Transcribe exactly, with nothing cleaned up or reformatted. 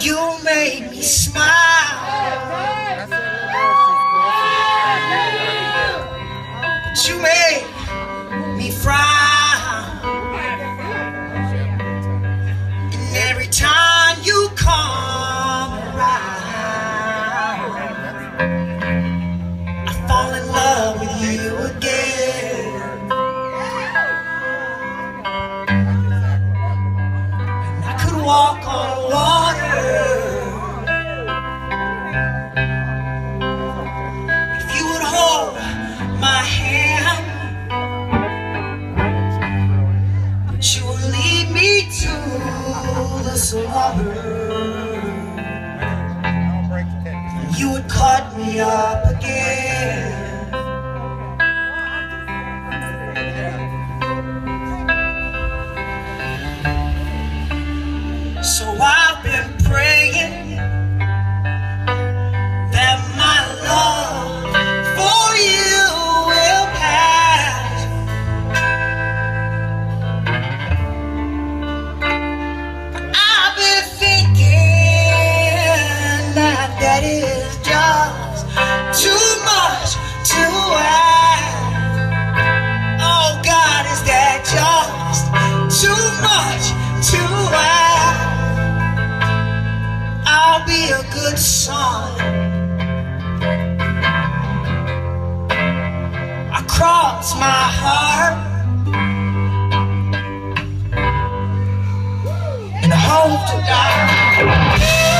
You made me smile, but you made me frown. And every time you come around, I fall in love with you again. And I could walk on water if you would hold my hand, but you would lead me to the slaughter. You would cut me up again. So I've been praying that my love for you will pass. I've been thinking that that is just too much to ask. Oh God, is that just too much to ask? I'll be a good son. I cross my heart and hope to die.